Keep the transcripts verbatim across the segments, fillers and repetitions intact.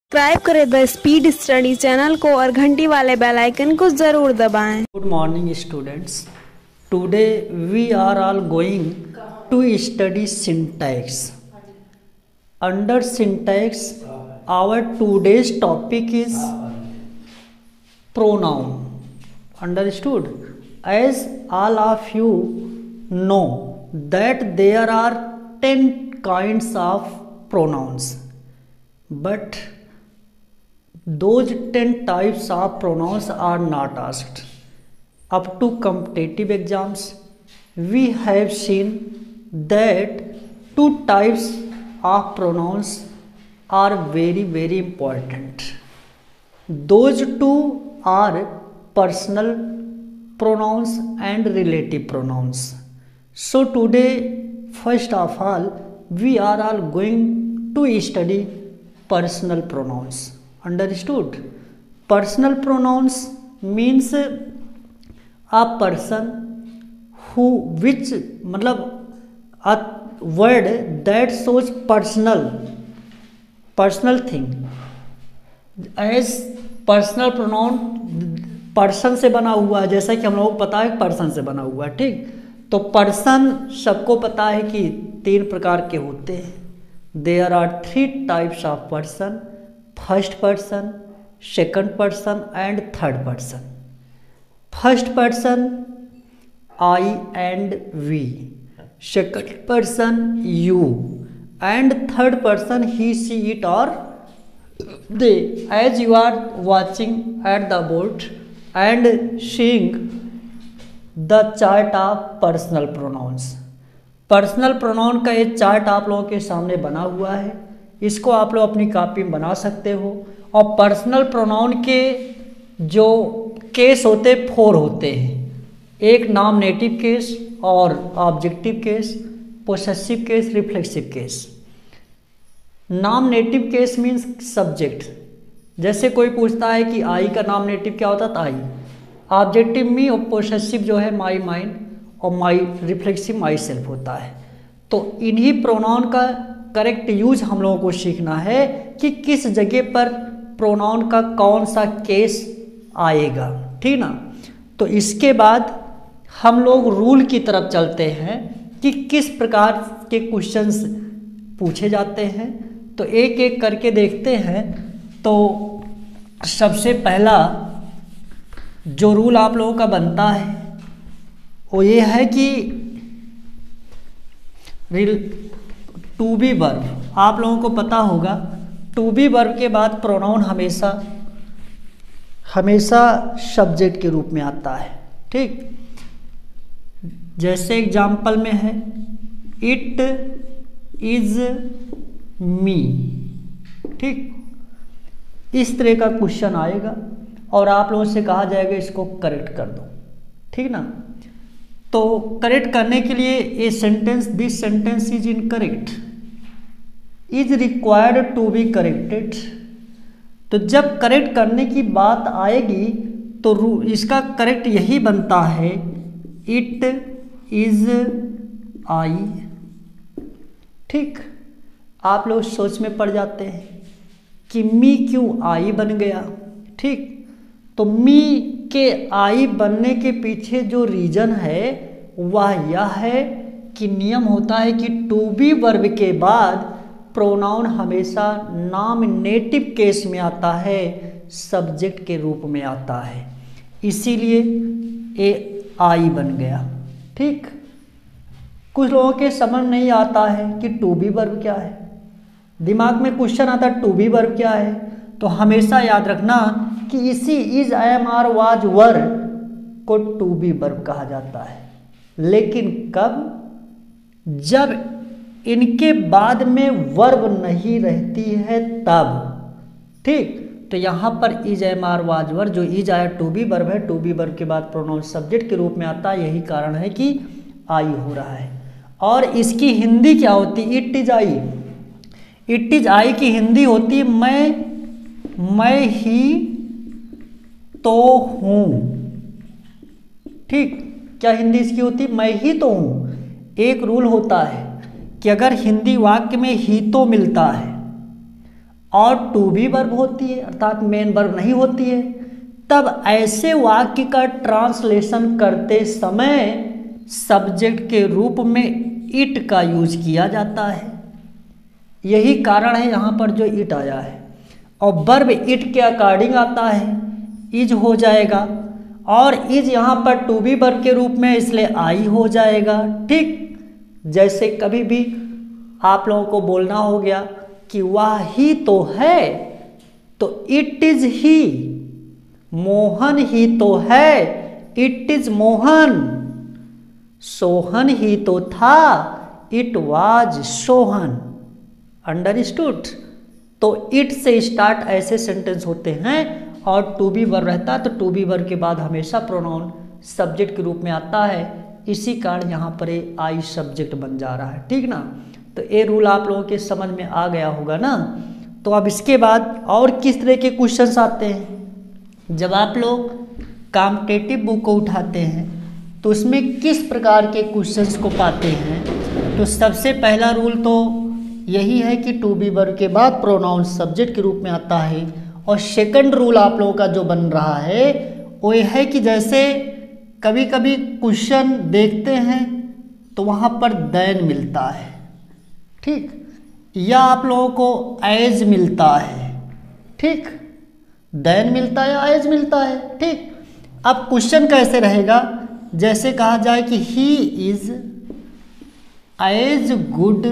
Subscribe करें the speed study channel को और घंटी वाले बेल आइकन को जरूर दबाएं। Good morning students, today we are all going to study syntax. Under syntax our today's topic is pronoun. Understood? As all of you know that there are ten kinds of pronouns, but those ten types of pronouns are not asked. Up to competitive exams, we have seen that two types of pronouns are very very important. Those two are personal pronouns and relative pronouns. So today, first of all, we are all going to study personal pronouns. Understood? Personal pronouns means a person who which मतलब a word that shows personal personal thing. As personal pronoun person से बना हुआ है, जैसा कि हम लोगों को पता है पर्सन से बना हुआ है। ठीक, तो पर्सन सबको पता है कि तीन प्रकार के होते हैं। There are three types of person, first person, second person and third person. First person I and we, second person you and third person he she it और they. As you are watching at the board and seeing the chart of personal pronouns, personal pronoun का ये chart आप लोगों के सामने बना हुआ है। इसको आप लोग अपनी कॉपी में बना सकते हो। और पर्सनल प्रोनाउन के जो केस होते फोर होते हैं। एक नॉमिनेटिव केस और objective case, possessive case, reflexive case. Nominative case means subject, जैसे कोई पूछता है कि आई का नॉमिनेटिव क्या होता है, तो आई। ऑब्जेक्टिव मी और पोसेसिव जो है माई माइंड और माई रिफ्लेक्सिव माई सेल्फ होता है। तो इन्हीं प्रोनाउन का करेक्ट यूज हम लोगों को सीखना है कि किस जगह पर प्रोनाउन का कौन सा केस आएगा। ठीक ना। तो इसके बाद हम लोग रूल की तरफ चलते हैं कि किस प्रकार के क्वेश्चंस पूछे जाते हैं। तो एक एक करके देखते हैं। तो सबसे पहला जो रूल आप लोगों का बनता है वो ये है कि टू बी वर्ब, आप लोगों को पता होगा टू बी वर्ब के बाद प्रोनाउन हमेशा हमेशा सब्जेक्ट के रूप में आता है। ठीक, जैसे एग्जाम्पल में है इट इज मी। ठीक, इस तरह का क्वेश्चन आएगा और आप लोगों से कहा जाएगा इसको करेक्ट कर दो। ठीक ना। तो करेक्ट करने के लिए ये sentence, this sentence is incorrect, is required to be corrected. तो जब करेक्ट करने की बात आएगी तो इसका करेक्ट यही बनता है इट इज आई। ठीक, आप लोग सोच में पड़ जाते हैं कि मी क्यों आई बन गया। ठीक, तो मी के आई बनने के पीछे जो रीजन है वह यह है कि नियम होता है कि टू बी वर्ब के बाद प्रोनाउन हमेशा नॉमिनेटिव केस में आता है, सब्जेक्ट के रूप में आता है, इसीलिए ए आई बन गया। ठीक, कुछ लोगों के समझ नहीं आता है कि टू बी वर्ब क्या है। दिमाग में क्वेश्चन आता है टू बी वर्ब क्या है, तो हमेशा याद रखना कि इसी is, am, are, was, were को टू बी वर्ब कहा जाता है। लेकिन कब? जब इनके बाद में वर्ब नहीं रहती है तब। ठीक, तो यहाँ पर is, am, are, was, were, जो इज आया टू बी वर्ब है, टू बी वर्ब के बाद प्रोनाउन सब्जेक्ट के रूप में आता है। यही कारण है कि आई हो रहा है। और इसकी हिंदी क्या होती है? It is I. It is I की हिंदी होती है मैं मैं ही तो हूं। ठीक, क्या हिंदी इसकी होती है? मैं ही तो हूं। एक रूल होता है कि अगर हिंदी वाक्य में ही तो मिलता है और टू बी वर्ब होती है अर्थात मेन वर्ब नहीं होती है, तब ऐसे वाक्य का ट्रांसलेशन करते समय सब्जेक्ट के रूप में इट का यूज किया जाता है। यही कारण है यहाँ पर जो इट आया है, और वर्ब इट के अकॉर्डिंग आता है, इज हो जाएगा, और इज यहाँ पर टू बी वर्ब के रूप में इसलिए आई हो जाएगा। ठीक, जैसे कभी भी आप लोगों को बोलना हो गया कि वह ही तो है, तो इट इज ही, मोहन ही तो है, इट इज मोहन, सोहन ही तो था, इट वाज सोहन। अंडरस्टूड? तो इट से स्टार्ट ऐसे सेंटेंस होते हैं, और टू बी वर्ब रहता है तो टू बी वर्ब के बाद हमेशा प्रोनाउन सब्जेक्ट के रूप में आता है। इसी कारण यहाँ पर ये आई सब्जेक्ट बन जा रहा है। ठीक ना? तो ये रूल आप लोगों के समझ में आ गया होगा ना। तो अब इसके बाद और किस तरह के क्वेश्चंस आते हैं? जब आप लोग कॉम्पिटिटिव बुक को उठाते हैं तो उसमें किस प्रकार के क्वेश्चंस को पाते हैं? तो सबसे पहला रूल तो यही है कि टू बी वर्ब के बाद प्रोनाउन सब्जेक्ट के रूप में आता है। और सेकंड रूल आप लोगों का जो बन रहा है वो ये है कि जैसे कभी कभी क्वेश्चन देखते हैं तो वहाँ पर देन मिलता है, ठीक, या आप लोगों को एज मिलता है, ठीक, देन मिलता है या एज मिलता है, ठीक। अब क्वेश्चन कैसे रहेगा? जैसे कहा जाए कि he is as good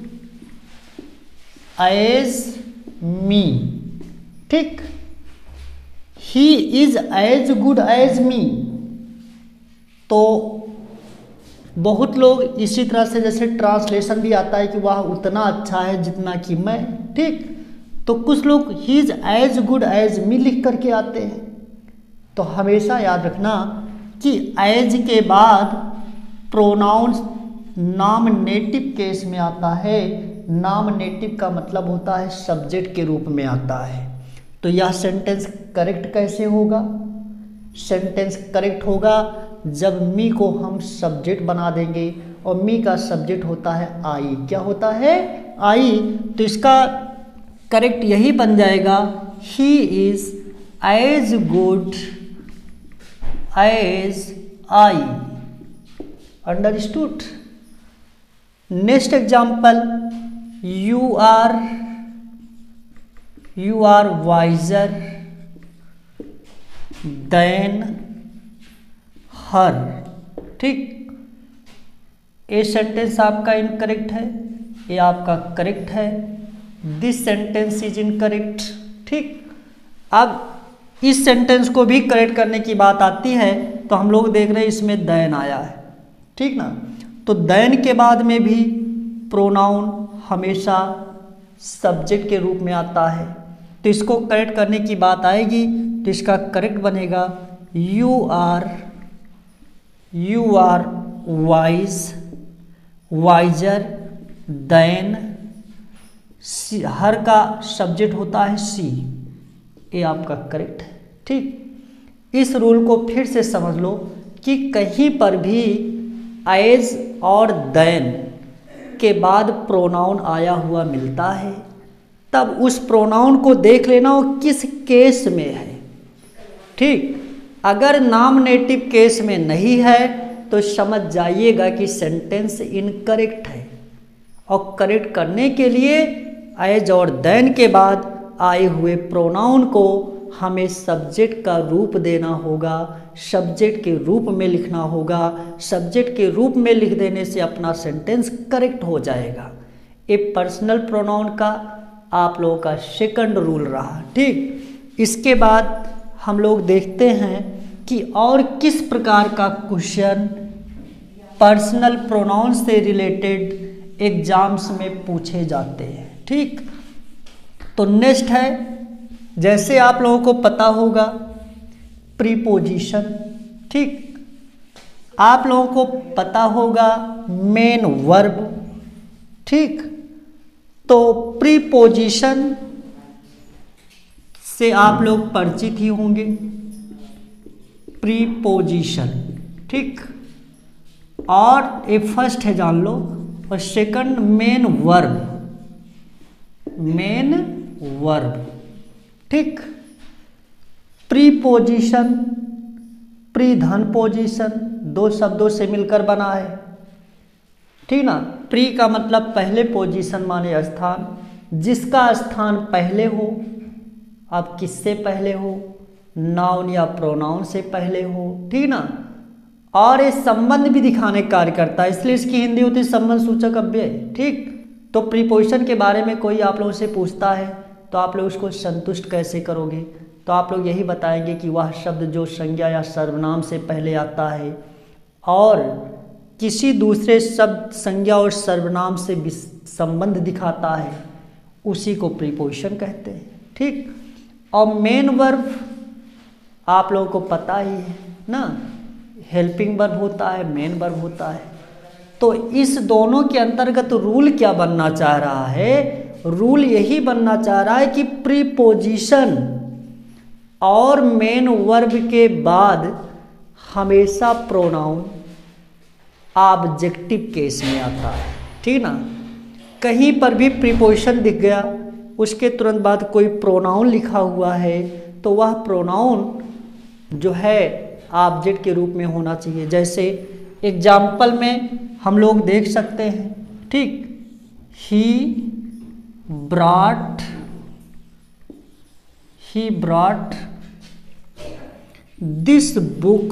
as me, ठीक, he is as good as me. तो बहुत लोग इसी तरह से जैसे ट्रांसलेशन भी आता है कि वह उतना अच्छा है जितना कि मैं, ठीक। तो कुछ लोग he is as good as me लिख करके आते हैं। तो हमेशा याद रखना कि एज के बाद प्रोनाउंस नॉमिनेटिव केस में आता है। नॉमिनेटिव का मतलब होता है सब्जेक्ट के रूप में आता है। तो यह सेंटेंस करेक्ट कैसे होगा? सेंटेंस करेक्ट होगा जब मी को हम सब्जेक्ट बना देंगे, और मी का सब्जेक्ट होता है आई। क्या होता है? आई। तो इसका करेक्ट यही बन जाएगा, he is as good as I. Understood? Next example, you are you are wiser than her, ठीक। ये सेंटेंस आपका इनकरेक्ट है, ये आपका करेक्ट है। दिस सेंटेंस इज इनकरेक्ट, ठीक। अब इस सेंटेंस को भी करेक्ट करने की बात आती है तो हम लोग देख रहे हैं इसमें देन आया है, ठीक ना। तो देन के बाद में भी प्रोनाउन हमेशा सब्जेक्ट के रूप में आता है। तो इसको करेक्ट करने की बात आएगी तो इसका करेक्ट बनेगा, you are you are wise wiser than she. Her का सब्जेक्ट होता है सी। ये आपका करेक्ट है, ठीक। इस रूल को फिर से समझ लो कि कहीं पर भी एज और देन के बाद प्रोनाउन आया हुआ मिलता है, तब उस प्रोनाउन को देख लेना वो किस केस में है, ठीक। अगर नॉमिनेटिव केस में नहीं है तो समझ जाइएगा कि सेंटेंस इनकरेक्ट है। और करेक्ट करने के लिए एज और देन के बाद आए हुए प्रोनाउन को हमें सब्जेक्ट का रूप देना होगा, सब्जेक्ट के रूप में लिखना होगा। सब्जेक्ट के रूप में लिख देने से अपना सेंटेंस करेक्ट हो जाएगा। ये पर्सनल प्रोनाउन का आप लोगों का सेकंड रूल रहा, ठीक। इसके बाद हम लोग देखते हैं कि और किस प्रकार का क्वेश्चन पर्सनल प्रोनाउन से रिलेटेड एग्जाम्स में पूछे जाते हैं, ठीक। तो नेक्स्ट है, जैसे आप लोगों को पता होगा प्रीपोजिशन, ठीक। आप लोगों को पता होगा मेन वर्ब, ठीक। तो प्रीपोजिशन से आप लोग परिचित ही होंगे, प्रीपोजिशन, ठीक। और ये फर्स्ट है जान लो, और second main verb, main verb. ठीक, प्रीपोजिशन, प्री धन पोजीशन दो शब्दों से मिलकर बना है। ठीक ना, प्री का मतलब पहले, पोजीशन माने स्थान, जिसका स्थान पहले हो। अब किससे पहले हो? नाउन या प्रोनाउन से पहले हो। ठीक ना, और ये संबंध भी दिखाने का कार्य करता है, इसलिए इसकी हिंदी होती है संबंध सूचक अव्यय। ठीक, तो प्रीपोजिशन के बारे में कोई आप लोगों से पूछता है तो आप लोग उसको संतुष्ट कैसे करोगे? तो आप लोग यही बताएंगे कि वह शब्द जो संज्ञा या सर्वनाम से पहले आता है और किसी दूसरे शब्द, संज्ञा और सर्वनाम से संबंध दिखाता है, उसी को प्रीपोजिशन कहते हैं। ठीक, और मेन वर्ब आप लोगों को पता ही है ना, हेल्पिंग वर्ब होता है, मेन वर्ब होता है। तो इस दोनों के अंतर्गत रूल क्या बनना चाह रहा है? रूल यही बनना चाह रहा है कि प्रीपोजिशन और मेन वर्ब के बाद हमेशा प्रोनाउन ऑब्जेक्टिव केस में आता है। ठीक ना, कहीं पर भी प्रीपोजिशन दिख गया, उसके तुरंत बाद कोई प्रोनाउन लिखा हुआ है, तो वह प्रोनाउन जो है ऑब्जेक्ट के रूप में होना चाहिए। जैसे एग्जाम्पल में हम लोग देख सकते हैं। ठीक, he brought, he brought this book,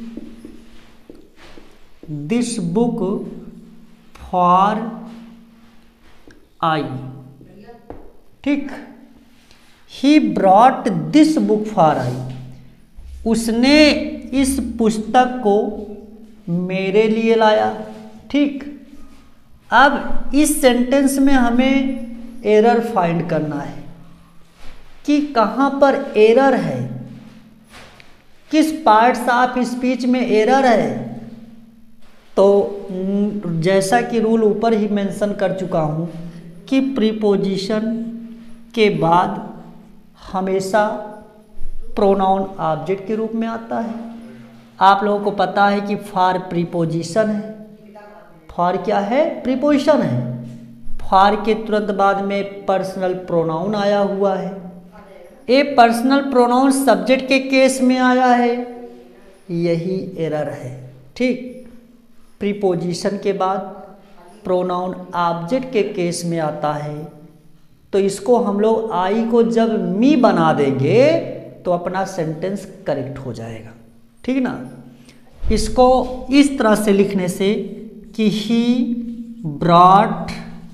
this book for I. ठीक, he brought this book for I, उसने इस पुस्तक को मेरे लिए लाया। ठीक, अब इस सेंटेंस में हमें एरर फाइंड करना है कि कहाँ पर एरर है, किस पार्ट्स ऑफ स्पीच में एरर है। तो जैसा कि रूल ऊपर ही मेंशन कर चुका हूँ कि प्रीपोजिशन के बाद हमेशा प्रोनाउन ऑब्जेक्ट के रूप में आता है। आप लोगों को पता है कि फॉर प्रीपोजिशन है, फॉर क्या है? प्रीपोजिशन है। फॉर के तुरंत बाद में पर्सनल प्रोनाउन आया हुआ है। ये पर्सनल प्रोनाउन सब्जेक्ट के केस में आया है, यही एरर है। ठीक, प्रीपोजिशन के बाद प्रोनाउन ऑब्जेक्ट के केस में आता है, तो इसको हम लोग आई को जब मी बना देंगे तो अपना सेंटेंस करेक्ट हो जाएगा। ठीक ना, इसको इस तरह से लिखने से कि he brought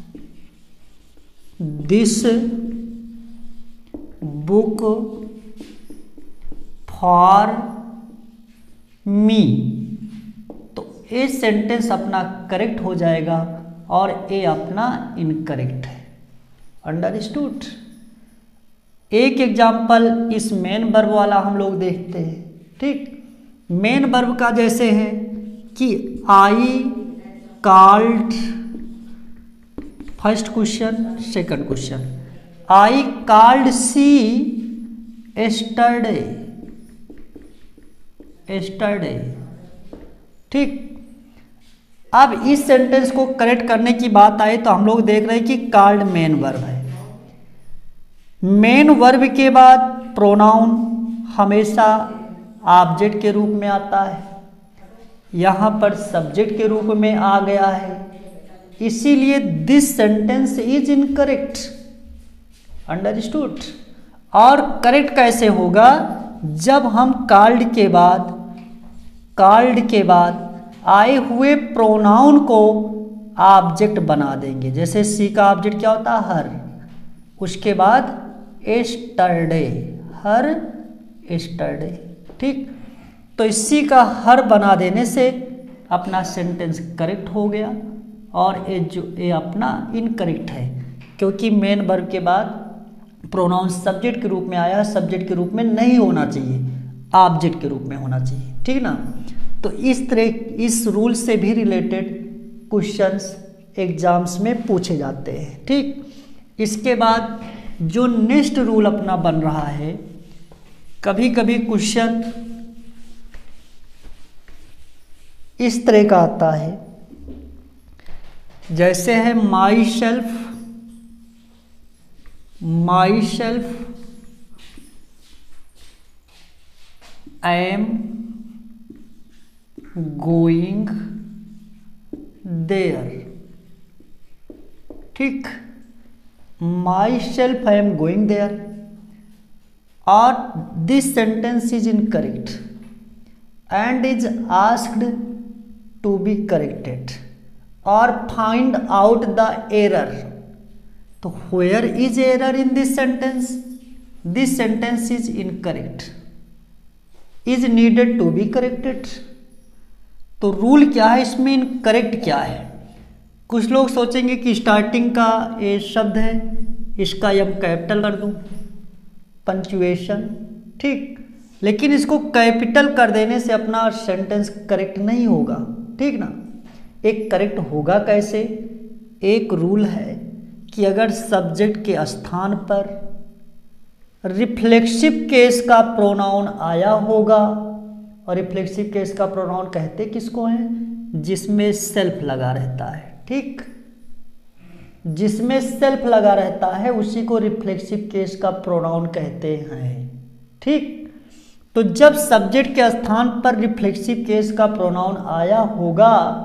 this book for me, तो ये सेंटेंस अपना करेक्ट हो जाएगा और ये अपना इनकरेक्ट है। अंडरस्टूड? एक एग्जाम्पल इस मेन वर्ब वाला हम लोग देखते हैं। ठीक, मेन वर्ब का जैसे है कि I called, first question, second question, I called see yesterday, yesterday. ठीक, अब इस सेंटेंस को करेक्ट करने की बात आए तो हम लोग देख रहे हैं कि कॉल्ड मेन वर्ब है। मेन वर्ब के बाद प्रोनाउन हमेशा ऑब्जेक्ट के रूप में आता है, यहाँ पर सब्जेक्ट के रूप में आ गया है, इसीलिए this sentence is incorrect. Understood? और करेक्ट कैसे होगा? जब हम कॉल्ड के बाद, कॉल्ड के बाद आए हुए प्रोनाउन को ऑब्जेक्ट बना देंगे। जैसे सी का ऑब्जेक्ट क्या होता है? हर, उसके बाद एस्टरडे, हर एस्टरडे। ठीक, तो इसी का हर बना देने से अपना सेंटेंस करेक्ट हो गया और ये जो ये अपना इनकरेक्ट है, क्योंकि मेन वर्ब के बाद प्रोनाउन सब्जेक्ट के रूप में आया, सब्जेक्ट के रूप में नहीं होना चाहिए, ऑब्जेक्ट के रूप में होना चाहिए। ठीक ना, तो इस तरह इस रूल से भी रिलेटेड क्वेश्चंस एग्जाम्स में पूछे जाते हैं। ठीक, इसके बाद जो नेक्स्ट रूल अपना बन रहा है, कभी कभी क्वेश्चन इस तरह का आता है, जैसे है myself, myself I am going there. ठीक, myself I am going there, और this sentence is incorrect and is asked to be corrected और फाइंड आउट द एरर। तो where is error in this sentence? This sentence is incorrect, is needed to be corrected. तो rule क्या है इसमें, incorrect क्या है? कुछ लोग सोचेंगे कि स्टार्टिंग का ये शब्द है, इसका यम कैपिटल कर दूं, पंक्चुएशन, ठीक, लेकिन इसको कैपिटल कर देने से अपना सेंटेंस करेक्ट नहीं होगा, ठीक ना। एक करेक्ट होगा कैसे? एक रूल है कि अगर सब्जेक्ट के स्थान पर रिफ्लेक्सिव केस का प्रोनाउन आया होगा, और रिफ्लेक्सिव केस का प्रोनाउन कहते किसको हैं? जिसमें सेल्फ लगा रहता है, ठीक, जिसमें सेल्फ लगा रहता है उसी को रिफ्लेक्सिव केस का प्रोनाउन कहते हैं, ठीक। तो जब सब्जेक्ट के स्थान पर रिफ्लेक्सिव केस का प्रोनाउन आया होगा,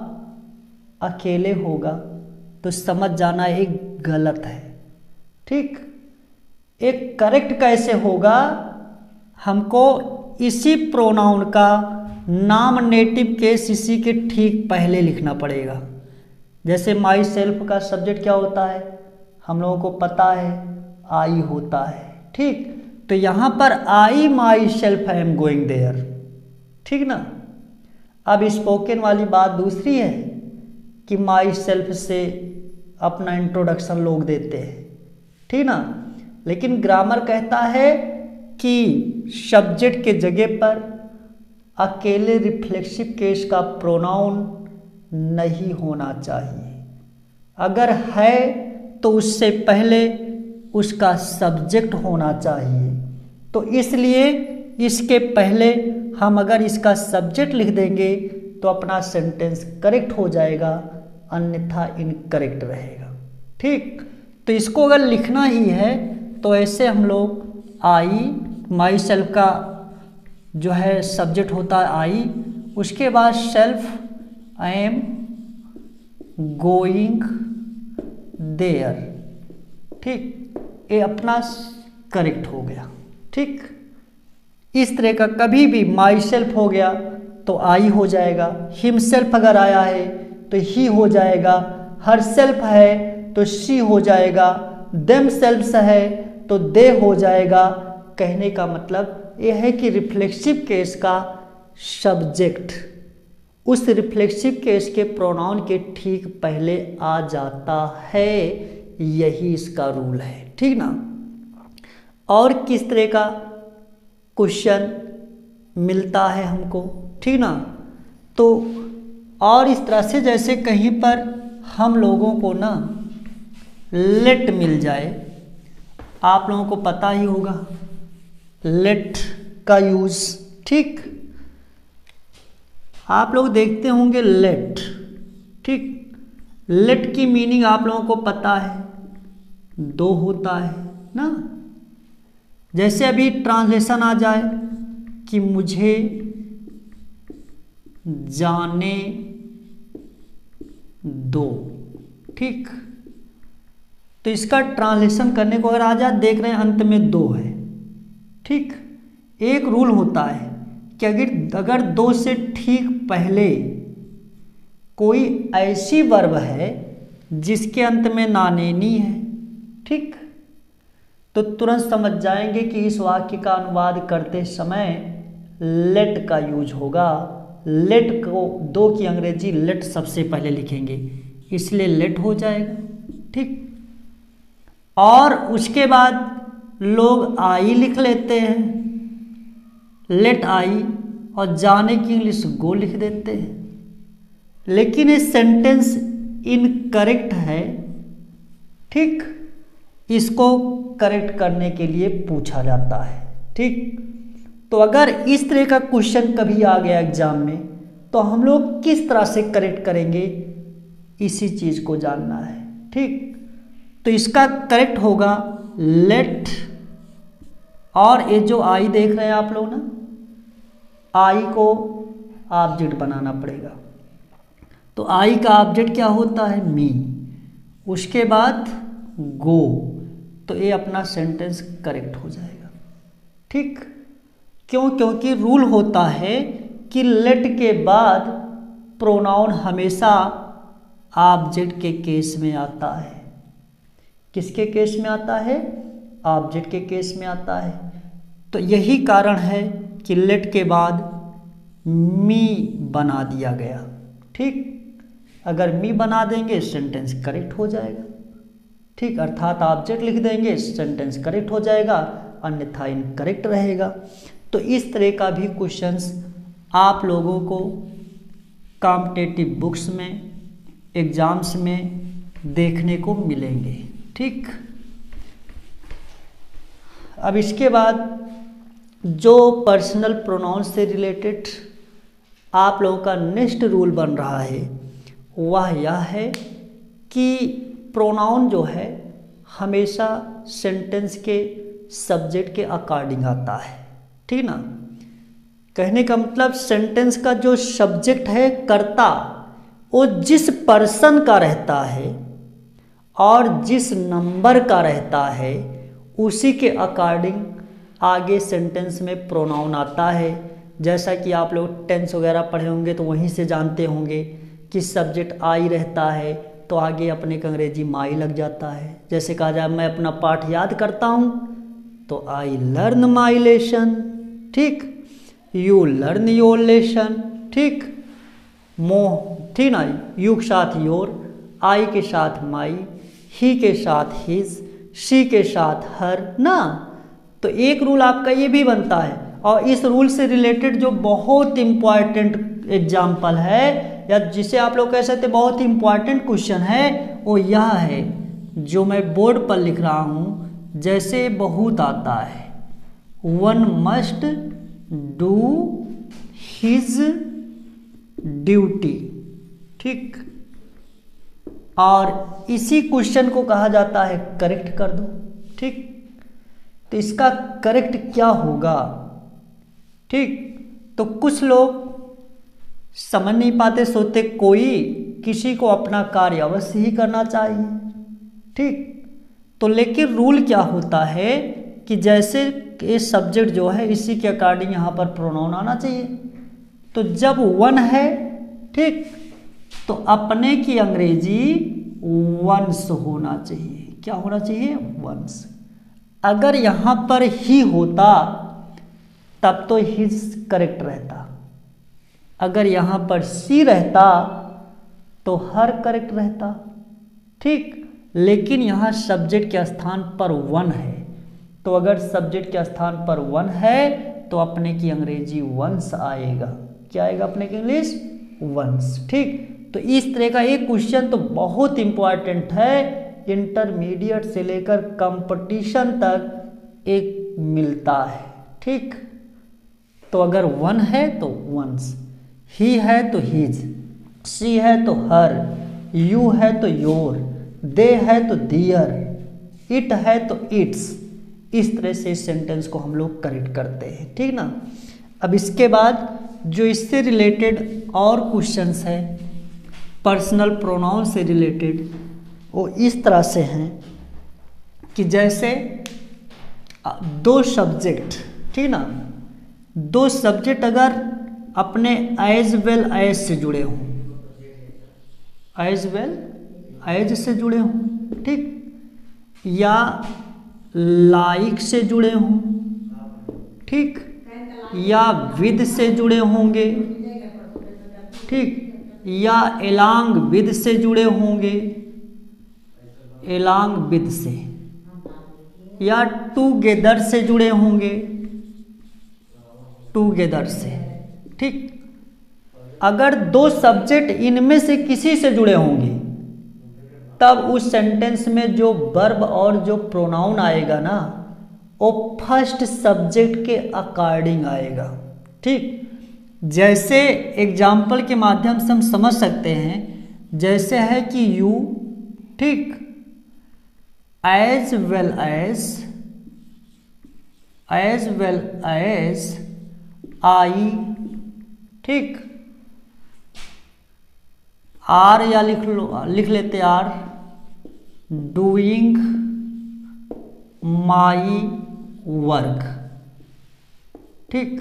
अकेले होगा, तो समझ जाना एक गलत है, ठीक। एक करेक्ट कैसे होगा? हमको इसी प्रोनाउन का नॉमिनेटिव केस इसी के ठीक पहले लिखना पड़ेगा। जैसे माई सेल्फ का सब्जेक्ट क्या होता है, हम लोगों को पता है, आई होता है, ठीक। तो यहां पर I myself I am going there, ठीक ना। अब स्पोकन वाली बात दूसरी है कि माई सेल्फ से अपना इंट्रोडक्शन लोग देते हैं, ठीक ना, लेकिन ग्रामर कहता है कि सब्जेक्ट के जगह पर अकेले रिफ्लेक्सिव केस का प्रोनाउन नहीं होना चाहिए। अगर है तो उससे पहले उसका सब्जेक्ट होना चाहिए। तो इसलिए इसके पहले हम अगर इसका सब्जेक्ट लिख देंगे तो अपना सेंटेंस करेक्ट हो जाएगा, अन्यथा इनकरेक्ट रहेगा, ठीक। तो इसको अगर लिखना ही है तो ऐसे हम लोग आई माई सेल्फ का जो है सब्जेक्ट होता है आई, उसके बाद self I am going there, ठीक, ये अपना करेक्ट हो गया, ठीक। इस तरह का कभी भी माई सेल्फ हो गया तो आई हो जाएगा, हिम सेल्फ अगर आया है तो ही हो जाएगा, हर सेल्फ है तो शी हो जाएगा, देम सेल्फ्स है तो दे हो जाएगा। कहने का मतलब यह है कि रिफ्लेक्सिव केस का सब्जेक्ट उस रिफ्लेक्सिव केस के प्रोनाउन के ठीक पहले आ जाता है, यही इसका रूल है, ठीक ना। और किस तरह का क्वेश्चन मिलता है हमको, ठीक ना, तो और इस तरह से जैसे कहीं पर हम लोगों को ना लेट मिल जाए, आप लोगों को पता ही होगा लेट का यूज, ठीक, आप लोग देखते होंगे लेट, ठीक, लेट की मीनिंग आप लोगों को पता है, दो होता है ना। जैसे अभी ट्रांसलेशन आ जाए कि मुझे जाने दो, ठीक, तो इसका ट्रांसलेशन करने को अगर आ जाए, देख रहे हैं अंत में दो है, ठीक। एक रूल होता है कि अगर अगर दो से ठीक पहले कोई ऐसी वर्ब है जिसके अंत में नानेनी है, ठीक, तो तुरंत समझ जाएंगे कि इस वाक्य का अनुवाद करते समय लेट का यूज होगा। लेट को दो की अंग्रेजी लेट सबसे पहले लिखेंगे, इसलिए लेट हो जाएगा, ठीक। और उसके बाद लोग आई लिख लेते हैं, लेट आई, और जाने की इंग्लिश गो लिख देते हैं, लेकिन ये सेंटेंस इनकरेक्ट है, ठीक। इसको करेक्ट करने के लिए पूछा जाता है, ठीक। तो अगर इस तरह का क्वेश्चन कभी आ गया एग्जाम में तो हम लोग किस तरह से करेक्ट करेंगे, इसी चीज को जानना है, ठीक। तो इसका करेक्ट होगा लेट, और ये जो आई देख रहे हैं आप लोग ना, आई को ऑब्जेक्ट बनाना पड़ेगा। तो आई का ऑब्जेक्ट क्या होता है? मी। उसके बाद गो, तो ये अपना सेंटेंस करेक्ट हो जाएगा। ठीक, क्यों? क्योंकि रूल होता है कि लेट के बाद प्रोनाउन हमेशा ऑब्जेक्ट के केस में आता है। किसके केस में आता है? ऑब्जेक्ट के केस में आता है। तो यही कारण है कि लेट के बाद मी बना दिया गया। ठीक, अगर मी बना देंगे सेंटेंस करेक्ट हो जाएगा। ठीक, अर्थात ऑब्जेक्ट लिख देंगे सेंटेंस करेक्ट हो जाएगा, अन्यथा इनकरेक्ट रहेगा। तो इस तरह का भी क्वेश्चंस आप लोगों को कॉम्पिटिटिव बुक्स में, एग्जाम्स में देखने को मिलेंगे। ठीक, अब इसके बाद जो पर्सनल प्रोनाउन से रिलेटेड आप लोगों का नेक्स्ट रूल बन रहा है वह यह है कि प्रोनाउन जो है हमेशा सेंटेंस के सब्जेक्ट के अकॉर्डिंग आता है। ठीक ना, कहने का मतलब सेंटेंस का जो सब्जेक्ट है, कर्ता, वो जिस पर्सन का रहता है और जिस नंबर का रहता है उसी के अकॉर्डिंग आगे सेंटेंस में प्रोनाउन आता है। जैसा कि आप लोग टेंस वगैरह पढ़े होंगे तो वहीं से जानते होंगे कि सब्जेक्ट आई रहता है तो आगे अपने का अंग्रेजी माई लग जाता है। जैसे कहा जाए मैं अपना पाठ याद करता हूँ तो आई लर्न माई लेसन। ठीक, यू लर्न योर लेसन। ठीक, मोह, ठीक ना, यू के साथ योर, आई के साथ माई, ही के साथ हिज, शी के साथ हर ना। तो एक रूल आपका ये भी बनता है, और इस रूल से रिलेटेड जो बहुत इंपॉर्टेंट एग्जाम्पल है या जिसे आप लोग कह सकते बहुत इंपॉर्टेंट क्वेश्चन है वो यह है जो मैं बोर्ड पर लिख रहा हूँ। जैसे बहुत आता है, one must do his duty. ठीक, और इसी क्वेश्चन को कहा जाता है करेक्ट कर दो। ठीक, तो इसका करेक्ट क्या होगा? ठीक, तो कुछ लोग समझ नहीं पाते, सोचते कोई किसी को अपना कार्य अवश्य ही करना चाहिए। ठीक, तो लेकिन रूल क्या होता है कि जैसे ये सब्जेक्ट जो है इसी के अकॉर्डिंग यहाँ पर प्रोनाउन आना चाहिए। तो जब वन है, ठीक, तो अपने की अंग्रेजी वंस होना चाहिए। क्या होना चाहिए? वंस। अगर यहाँ पर ही होता तब तो हिज करेक्ट रहता, अगर यहाँ पर सी रहता तो हर करेक्ट रहता। ठीक, लेकिन यहाँ सब्जेक्ट के स्थान पर वन है, तो अगर सब्जेक्ट के स्थान पर वन है तो अपने की अंग्रेजी वंस आएगा। क्या आएगा अपने की इंग्लिश? वंस। ठीक, तो इस तरह का एक क्वेश्चन तो बहुत इंपॉर्टेंट है, इंटरमीडिएट से लेकर कंपटीशन तक एक मिलता है। ठीक, तो अगर वन है तो वंस, ही है तो हिज, सी है तो हर, यू है तो योर, दे है तो दियर, इट है तो इट्स। इस तरह से इस सेंटेंस को हम लोग करेक्ट करते हैं। ठीक ना, अब इसके बाद जो इससे रिलेटेड और क्वेश्चंस हैं पर्सनल प्रोनाउन से रिलेटेड, वो इस तरह से हैं कि जैसे दो सब्जेक्ट, ठीक ना, दो सब्जेक्ट अगर अपने एज वेल एज से जुड़े हों, एज वेल एज से जुड़े हों, ठीक, या लाइक से जुड़े हों, ठीक, या विद से जुड़े होंगे, ठीक, या एलांग विद से जुड़े होंगे, एलांग विद से, या टूगेदर से जुड़े होंगे, टूगेदर से। ठीक, अगर दो सब्जेक्ट इनमें से किसी से जुड़े होंगे तब उस सेंटेंस में जो वर्ब और जो प्रोनाउन आएगा ना वो फर्स्ट सब्जेक्ट के अकॉर्डिंग आएगा। ठीक, जैसे एग्जाम्पल के माध्यम से हम समझ सकते हैं, जैसे है कि यू, ठीक, as well as as well as I, ठीक, आर या लिख लो, लिख लेते आर, डूइंग माई वर्क, ठीक।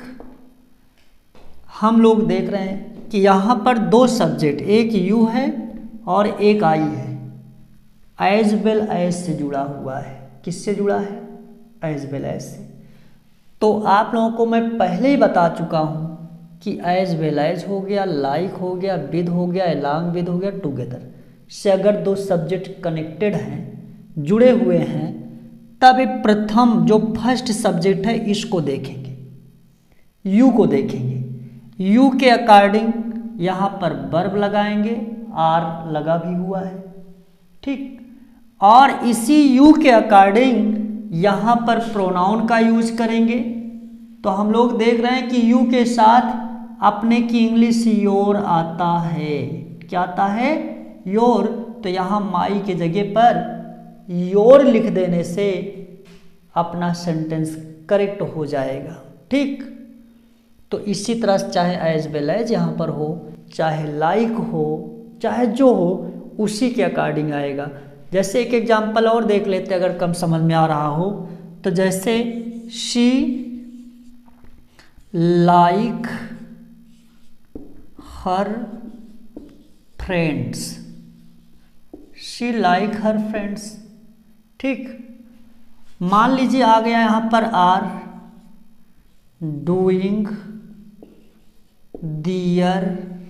हम लोग देख रहे हैं कि यहाँ पर दो सब्जेक्ट, एक यू है और एक आई है, एज वेल एज से जुड़ा हुआ है। किससे जुड़ा है? एज वेल एज से। तो आप लोगों को मैं पहले ही बता चुका हूँ कि एज वेल एज हो गया, लाइक हो गया, विद हो गया, अलॉन्ग विद हो गया, टुगेदर से अगर दो सब्जेक्ट कनेक्टेड हैं, जुड़े हुए हैं, तब प्रथम जो फर्स्ट सब्जेक्ट है इसको देखेंगे, यू को देखेंगे। यू के अकॉर्डिंग यहाँ पर वर्ब लगाएंगे, आर लगा भी हुआ है, ठीक। और इसी यू के अकॉर्डिंग यहाँ पर प्रोनाउन का यूज करेंगे। तो हम लोग देख रहे हैं कि यू के साथ अपने की इंग्लिश योर आता है। क्या आता है? योर। तो यहाँ माई के जगह पर योर लिख देने से अपना सेंटेंस करेक्ट हो जाएगा, ठीक। तो इसी तरह चाहे एज वेल एज यहाँ पर हो, चाहे लाइक हो, चाहे जो हो, उसी के अकॉर्डिंग आएगा। जैसे एक एग्जाम्पल और देख लेते हैं अगर कम समझ में आ रहा हो तो, जैसे she like her friends, she like her friends, ठीक। मान लीजिए आ गया यहाँ पर आर, डूइंग दियर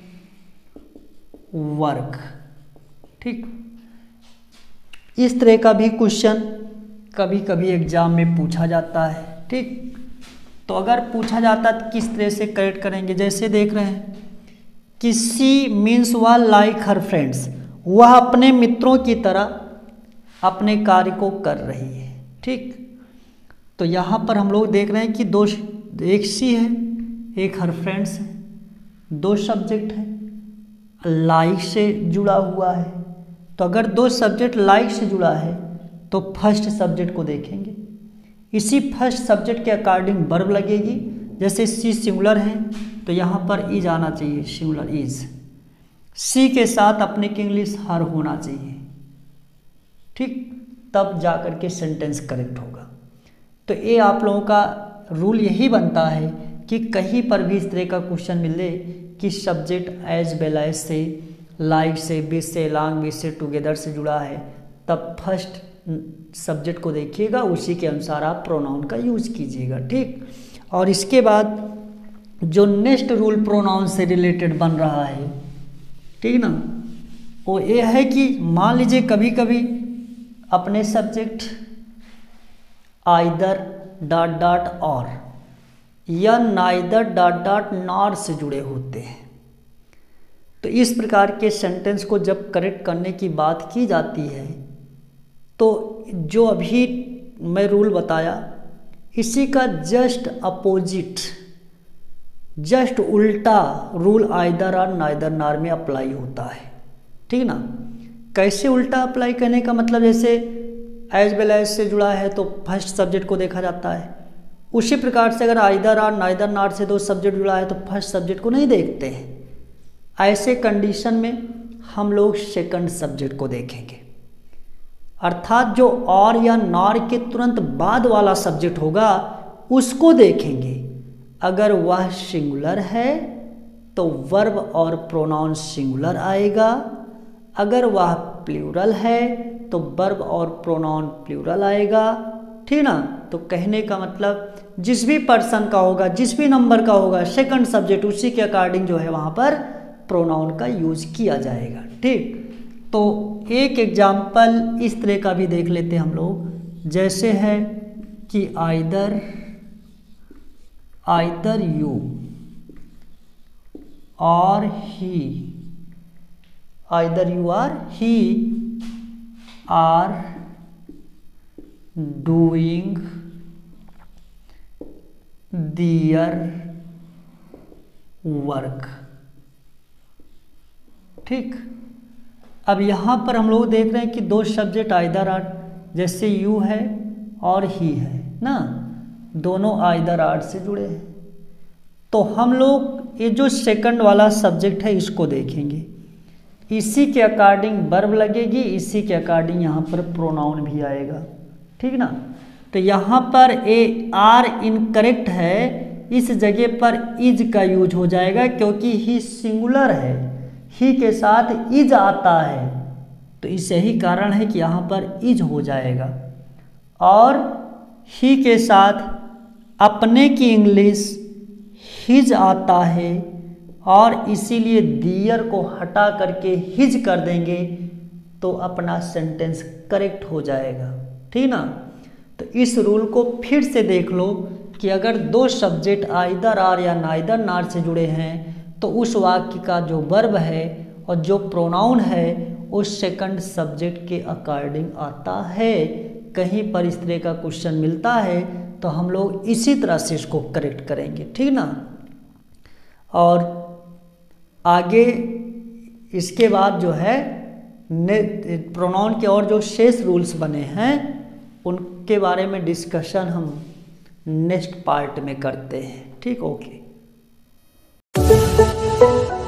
वर्क, ठीक। इस तरह का भी क्वेश्चन कभी कभी एग्जाम में पूछा जाता है, ठीक। तो अगर पूछा जाता तो किस तरह से करेक्ट करेंगे? जैसे देख रहे हैं कि सी मीन्स वह लाइक हर फ्रेंड्स, वह अपने मित्रों की तरह अपने कार्य को कर रही है, ठीक। तो यहाँ पर हम लोग देख रहे हैं कि दो, एक सी है, एक हर फ्रेंड्स है, दो सब्जेक्ट है, लाइक से जुड़ा हुआ है। तो अगर दो सब्जेक्ट लाइक से जुड़ा है तो फर्स्ट सब्जेक्ट को देखेंगे, इसी फर्स्ट सब्जेक्ट के अकॉर्डिंग वर्ब लगेगी। जैसे सी सिंगुलर है तो यहाँ पर इज आना चाहिए, सिंगुलर इज। सी के साथ अपने की इंग्लिश हर होना चाहिए, ठीक, तब जाकर के सेंटेंस करेक्ट होगा। तो ये आप लोगों का रूल यही बनता है कि कहीं पर भी इस तरह का क्वेश्चन मिले कि सब्जेक्ट एज वेल एज से, लाइक से, विद से, अलॉन्ग विद से, टुगेदर से जुड़ा है, तब फर्स्ट सब्जेक्ट को देखिएगा, उसी के अनुसार आप प्रोनाउन का यूज कीजिएगा, ठीक। और इसके बाद जो नेक्स्ट रूल प्रोनाउन से रिलेटेड बन रहा है, ठीक ना, वो ये है कि मान लीजिए कभी कभी अपने सब्जेक्ट आइदर डॉट डॉट और या नाइदर डॉट डॉट नॉर से जुड़े होते हैं। तो इस प्रकार के सेंटेंस को जब करेक्ट करने की बात की जाती है तो जो अभी मैं रूल बताया इसी का जस्ट अपोजिट, जस्ट उल्टा रूल आइदर और नाइदर नॉर में अप्लाई होता है, ठीक ना। कैसे उल्टा अप्लाई करने का मतलब, जैसे एज वेल एज से जुड़ा है तो फर्स्ट सब्जेक्ट को देखा जाता है, उसी प्रकार से अगर आइदर और नाइदर नॉर से दो सब्जेक्ट जुड़ा है तो फर्स्ट सब्जेक्ट को नहीं देखते हैं। ऐसे कंडीशन में हम लोग सेकंड सब्जेक्ट को देखेंगे, अर्थात जो और या नॉर के तुरंत बाद वाला सब्जेक्ट होगा उसको देखेंगे। अगर वह सिंगुलर है तो वर्ब और प्रोनाउन सिंगुलर आएगा, अगर वह प्लूरल है तो वर्ब और प्रोनाउन प्लूरल आएगा, ठीक ना। तो कहने का मतलब जिस भी पर्सन का होगा, जिस भी नंबर का होगा सेकंड सब्जेक्ट, उसी के अकॉर्डिंग जो है वहाँ पर प्रोनाउन का यूज किया जाएगा, ठीक। तो एक एग्जाम्पल इस तरह का भी देख लेते हैं हम लोग, जैसे है कि आइदर आइदर यू और he, either you are he are doing their work, ठीक। अब यहाँ पर हम लोग देख रहे हैं कि दो सब्जेक्ट आइदर आर जैसे यू है और ही है ना, दोनों आइदर आर से जुड़े हैं। तो हम लोग ये जो सेकंड वाला सब्जेक्ट है इसको देखेंगे, इसी के अकॉर्डिंग वर्ब लगेगी, इसी के अकॉर्डिंग यहाँ पर प्रोनाउन भी आएगा, ठीक ना। तो यहाँ पर ए आर इनकरेक्ट है, इस जगह पर इज का यूज हो जाएगा क्योंकि ही सिंगुलर है, ही के साथ इज आता है, तो इस यही कारण है कि यहाँ पर इज हो जाएगा। और ही के साथ अपने की इंग्लिश हिज आता है और इसीलिए दियर को हटा करके हिज कर देंगे तो अपना सेंटेंस करेक्ट हो जाएगा, ठीक ना। तो इस रूल को फिर से देख लो कि अगर दो सब्जेक्ट आइदर आर या नाइदर नार से जुड़े हैं तो उस वाक्य का जो वर्ब है और जो प्रोनाउन है उस सेकंड सब्जेक्ट के अकॉर्डिंग आता है। कहीं पर इस तरह का क्वेश्चन मिलता है तो हम लोग इसी तरह से इसको करेक्ट करेंगे, ठीक ना। और आगे इसके बाद जो है प्रोनाउन के और जो शेष रूल्स बने हैं उनके बारे में डिस्कशन हम नेक्स्ट पार्ट में करते हैं, ठीक। ओके।